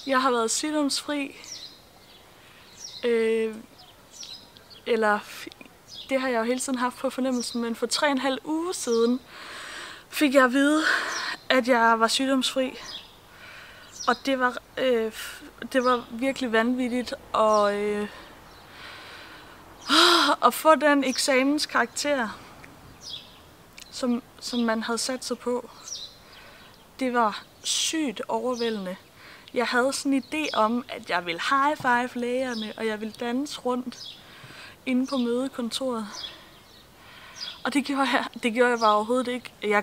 Jeg har været sygdomsfri, eller det har jeg jo hele tiden haft på fornemmelsen, men for 3,5 uger siden fik jeg at vide, at jeg var sygdomsfri. Og det var virkelig vanvittigt at få den eksamenskarakter, som man havde sat sig på. Det var sygt overvældende. Jeg havde sådan en idé om, at jeg ville high five lægerne, og jeg ville danse rundt inde på mødekontoret. Og det gjorde jeg bare overhovedet ikke. Jeg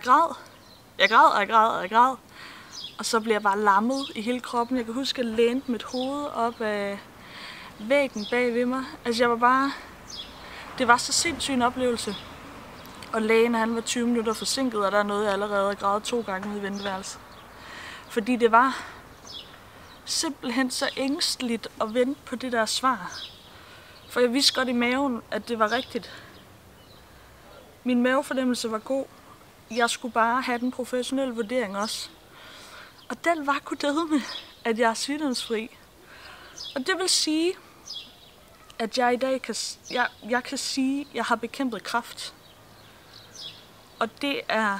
græd. Og så blev jeg bare lammet i hele kroppen. Jeg kan huske, at jeg lænede mit hoved op af væggen bag ved mig. Altså det var så sindssyg en oplevelse. Og lægen, han var 20 minutter forsinket, og der nåede jeg allerede at græde 2 gange i venteværelset. Fordi det var simpelthen så ængsteligt at vente på det der svar. For jeg vidste godt i maven, at det var rigtigt. Min mavefornemmelse var god. Jeg skulle bare have den professionelle vurdering også. Og den var gudødeme, at jeg er sygdomsfri. Og det vil sige, at jeg i dag kan sige, at jeg har bekæmpet kræft. Og det er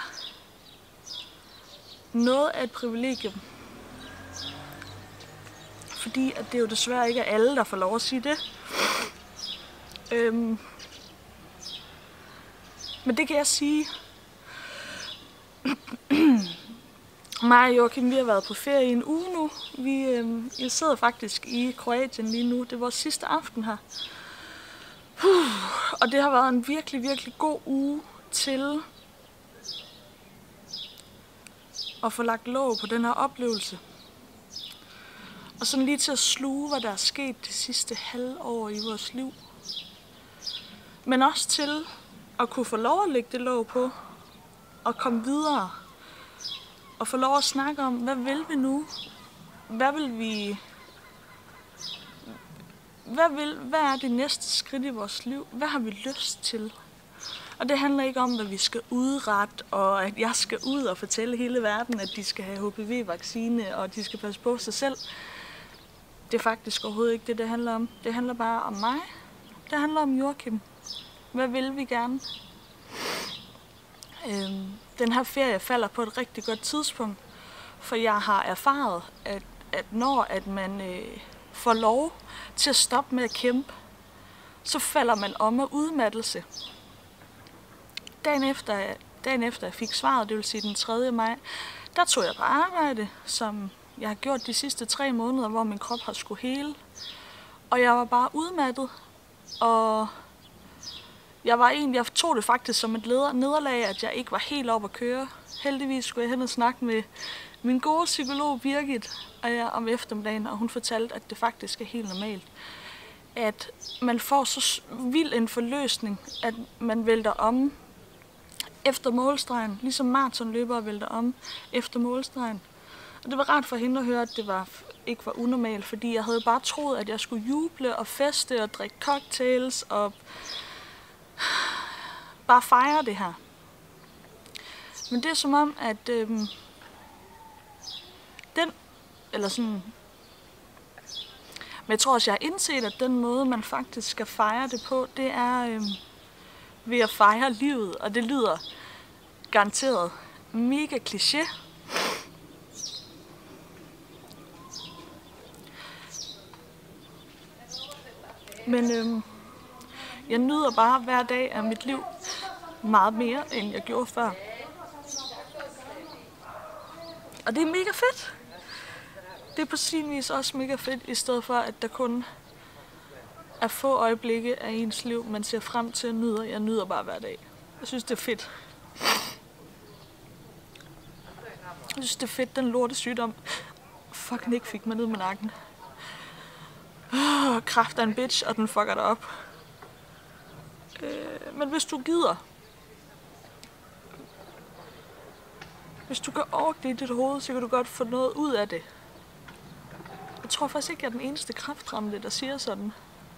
noget af et privilegium. Fordi at det jo desværre ikke er alle, der får lov at sige det. Men det kan jeg sige. Mig og Joachim, vi har været på ferie i en uge nu. Jeg sidder faktisk i Kroatien lige nu. Det er vores sidste aften her. Og det har været en virkelig, virkelig god uge til at få lagt låg på den her oplevelse. Og sådan lige til at sluge, hvad der er sket det sidste halve år i vores liv. Men også til at kunne få lov at lægge det låg på og komme videre. Og få lov at snakke om, hvad vil vi nu? Hvad er det næste skridt i vores liv? Hvad har vi lyst til? Og det handler ikke om, hvad vi skal udrette, og at jeg skal ud og fortælle hele verden, at de skal have HPV-vaccine, og de skal passe på sig selv. Det er faktisk overhovedet ikke det handler om. Det handler bare om mig. Det handler om Joachim. Hvad vil vi gerne? Den her ferie falder på et rigtig godt tidspunkt, for jeg har erfaret, at når man får lov til at stoppe med at kæmpe, så falder man om af udmattelse. Dagen efter jeg fik svaret, det vil sige den 3. maj, der tog jeg på arbejde, som jeg har gjort de sidste 3 måneder, hvor min krop har skulle hele. Og jeg var bare udmattet, og jeg tog det faktisk som et nederlag, at jeg ikke var helt oppe at køre. Heldigvis skulle jeg hen og snakke med min gode psykolog Birgit om eftermiddagen, og hun fortalte, at det faktisk er helt normalt. At man får så vild en forløsning, at man vælter om efter målstregen, ligesom maratonløbere vælter om efter målstregen. Og det var rart for hende at høre, at det ikke var unormalt, fordi jeg havde bare troet, at jeg skulle juble og feste og drikke cocktails og bare fejre det her. Men det er som om, at men jeg tror også, jeg har indset, at den måde, man faktisk skal fejre det på, det er ved at fejre livet. Og det lyder garanteret mega kliché. Men jeg nyder bare hver dag af mit liv meget mere, end jeg gjorde før. Og det er mega fedt. Det er på sin vis også mega fedt, i stedet for, at der kun er få øjeblikke af ens liv, man ser frem til at nyde. Jeg nyder bare hver dag. Jeg synes, det er fedt. Jeg synes, det er fedt, den lortesygdom fucking ikke fik mig ned med nakken. Kræft er en bitch, og den fucker dig op. Men hvis du gider, hvis du kan orke det i dit hoved, så kan du godt få noget ud af det. Jeg tror faktisk ikke, jeg er den eneste kræftramte, der siger sådan.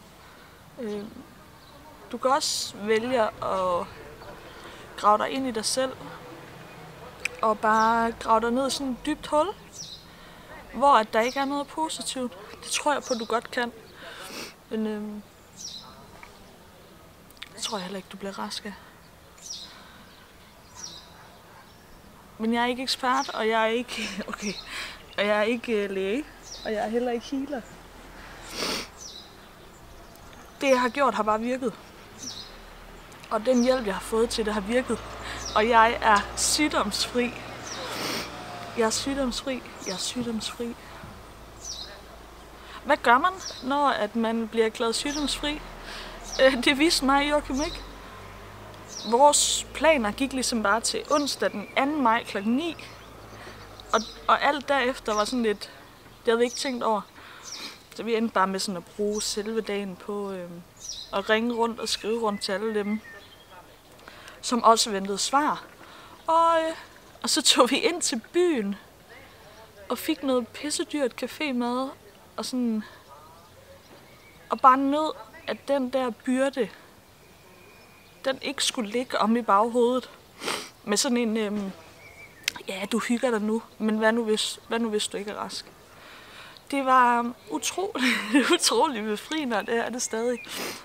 Du kan også vælge at grave dig ind i dig selv, og bare grave dig ned i sådan et dybt hul. hvor at der ikke er noget positivt. Det tror jeg på, du godt kan. Men det tror jeg heller ikke, du bliver rask af. Men jeg er ikke ekspert, og jeg er ikke, og jeg er ikke læge, og jeg er heller ikke healer. Det jeg har gjort har bare virket. Og den hjælp jeg har fået til det har virket. Og jeg er sygdomsfri. Jeg er sygdomsfri. Jeg er sygdomsfri. Hvad gør man, når at man bliver erklæret sygdomsfri? Det viste mig Joachim ikke. Vores planer gik ligesom bare til onsdag den 2. maj kl. 9. Og alt derefter var sådan lidt, det havde vi ikke tænkt over. Så vi endte bare med sådan at bruge selve dagen på at ringe rundt og skrive rundt til alle dem, som også ventede svar. Og så tog vi ind til byen og fik noget pissedyrt cafémad og sådan, og bare nød, at den der byrde, den ikke skulle ligge om i baghovedet med sådan en, ja, du hygger dig nu, men hvad nu hvis du ikke er rask? Det var utrolig befriende, og det er det stadig.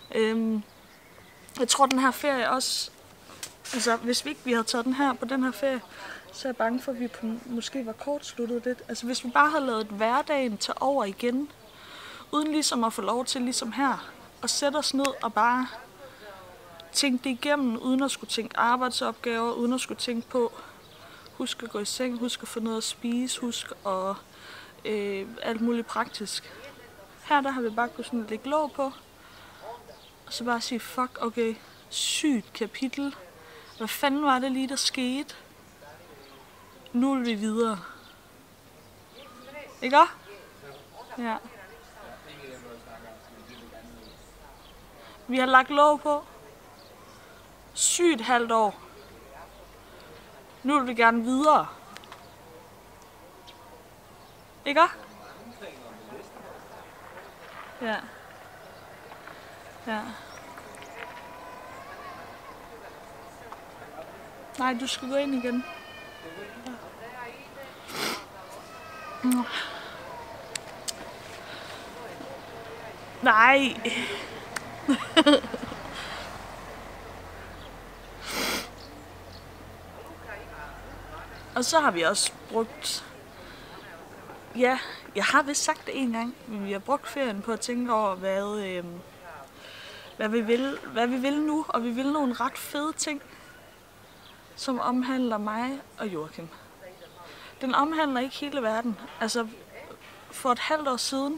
Jeg tror, den her ferie også, altså hvis vi ikke havde taget den her på den her ferie, så er jeg bange for, at vi måske var kortsluttet lidt. Altså hvis vi bare havde lavet hverdagen tage over igen, uden ligesom at få lov til, ligesom her, at sætte os ned og bare tænke det igennem, uden at skulle tænke arbejdsopgaver, uden at skulle tænke på, husk at gå i seng, husk at få noget at spise, husk at alt muligt praktisk. Her der har vi bare kunnet sådan lægge låg på, og så bare sige, fuck, okay, sygt kapitel. Hvad fanden var det lige, der skete? Nu vil vi videre. Ikke også? Ja. Vi har lagt låg på. Sygt halvt år. Nu vil vi gerne videre. Ikke? Ja. Ja. Nej, du skal gå ind igen. Ja. Nej. Og så har vi også brugt, ja, jeg har vist sagt det en gang, men vi har brugt ferien på at tænke over, hvad vi vil nu, og vi vil nogle ret fede ting, som omhandler mig og Joachim. Den omhandler ikke hele verden. Altså, for et halvt år siden,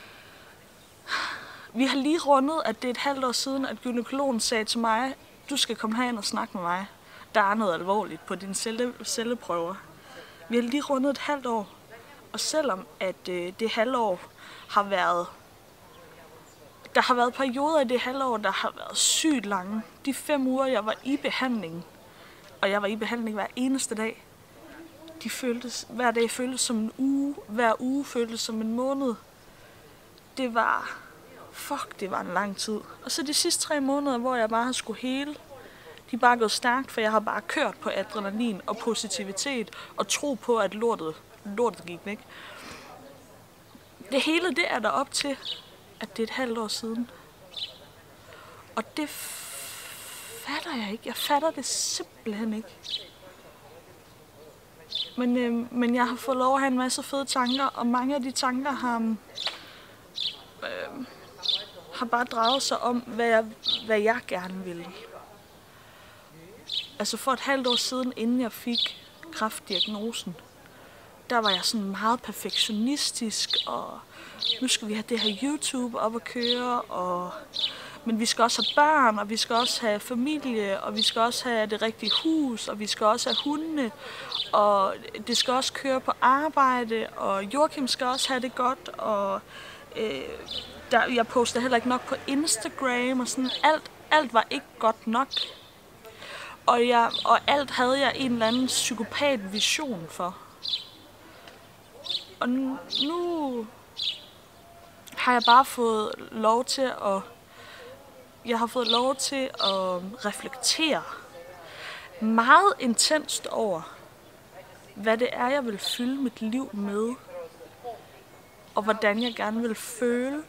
vi har lige rundet, at det er et halvt år siden, at gynækologen sagde til mig, du skal komme herind og snakke med mig. Der er noget alvorligt på dine celleprøver. Vi har lige rundet et halvt år, og selvom at det halvår har været, der har været perioder i det halvår, der har været sygt lange. De 5 uger, jeg var i behandling, og jeg var i behandling hver eneste dag, hver dag føltes som en uge, hver uge føltes som en måned. Det var en lang tid. Og så de sidste 3 måneder, hvor jeg bare har skulle hele, de er bare gået stærkt, for jeg har bare kørt på adrenalin og positivitet og tro på, at lortet gik væk. Det hele, det er der op til, at det er et halvt år siden. Og det fatter jeg ikke. Jeg fatter det simpelthen ikke. Men jeg har fået lov at have en masse fede tanker, og mange af de tanker har bare drejet sig om, hvad jeg gerne vil. Altså for et halvt år siden, inden jeg fik kræftdiagnosen, der var jeg sådan meget perfektionistisk, og nu skal vi have det her YouTube op at køre, men vi skal også have børn, og vi skal også have familie, og vi skal også have det rigtige hus, og vi skal også have hundene, og det skal også køre på arbejde, og Joachim skal også have det godt, og jeg poster heller ikke nok på Instagram, og sådan alt var ikke godt nok. Og alt havde jeg en eller anden psykopat vision for. Og nu har jeg bare fået lov til at reflektere meget intenst over, hvad det er, jeg vil fylde mit liv med. og hvordan jeg gerne vil føle.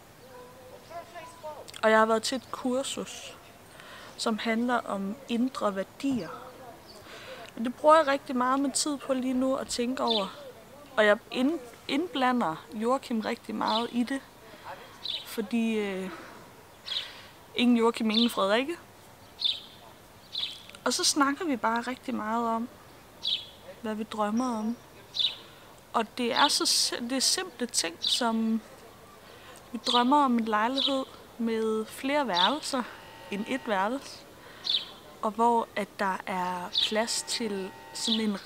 Og jeg har været til et kursus, som handler om indre værdier. Og det bruger jeg rigtig meget med tid på lige nu at tænke over. Og jeg indblander Joachim rigtig meget i det. Fordi ingen Joachim, ingen Frederikke. Og så snakker vi bare rigtig meget om, hvad vi drømmer om. Og det er simple ting, som vi drømmer om en lejlighed med flere værelser end et værelse. Og hvor at der er plads til sådan et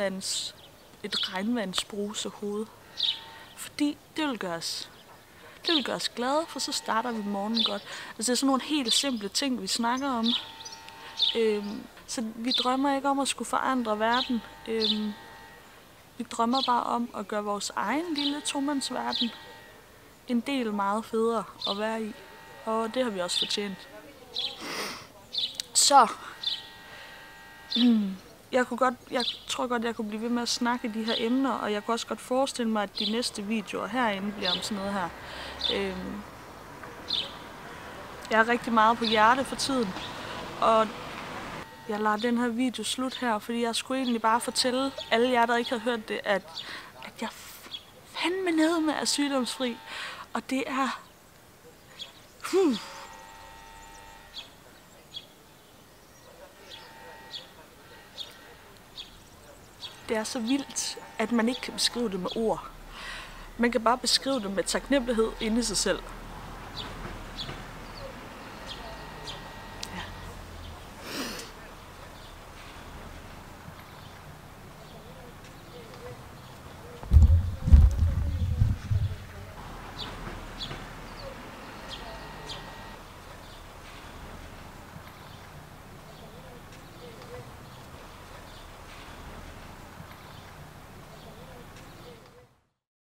regnvandsbrusehoved. Fordi det vil gøre os glade, for så starter vi morgenen godt. Altså det er sådan nogle helt simple ting, vi snakker om. Så vi drømmer ikke om at skulle forandre verden. Vi drømmer bare om at gøre vores egen lille tomandsverden en del meget federe at være i. Og det har vi også fortjent. Så jeg tror godt, jeg kunne blive ved med at snakke de her emner, og jeg kunne også godt forestille mig, at de næste videoer herinde bliver om sådan noget her. Jeg er rigtig meget på hjerte for tiden, og jeg lader den her video slut her, fordi jeg skulle egentlig bare fortælle alle jer, der ikke har hørt det, at jeg fandme nede med er sygdomsfri, og det er... Det er så vildt, at man ikke kan beskrive det med ord. Man kan bare beskrive det med taknemmelighed inde i sig selv.